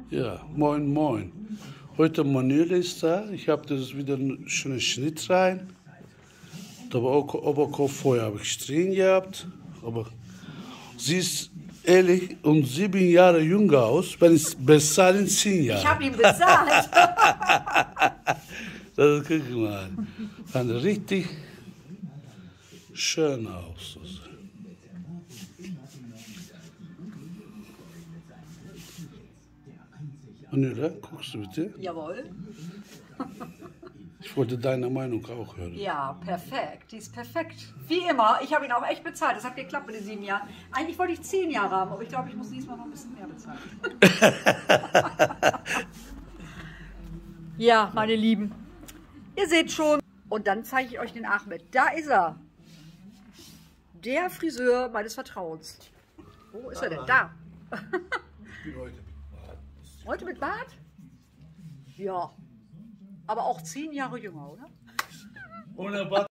Ja, moin moin. Heute Manuela ist da. Ich habe das wieder einen schönen Schnitt rein. Da war auch Oberkopf vorher habe ich drin gehabt. Aber sie ist ehrlich und 7 Jahre jünger aus. Wenn ich bezahle in 10 Jahren. Ich habe ihn bezahlt. Das guck mal. Kann richtig schön aus. Manuela, guckst du bitte? Jawohl. Ich wollte deine Meinung auch hören. Ja, perfekt. Die ist perfekt. Wie immer. Ich habe ihn auch echt bezahlt. Das hat geklappt mit den 7 Jahren. Eigentlich wollte ich 10 Jahre haben, aber ich glaube, ich muss diesmal noch ein bisschen mehr bezahlen. Ja, meine Lieben. Ihr seht schon. Und dann zeige ich euch den Ahmed. Da ist er. Der Friseur meines Vertrauens. Wo ist er denn? Da. Ich bin heute mit Bart. Heute mit Bart? Ja. Aber auch 10 Jahre jünger, oder? Ohne Bart.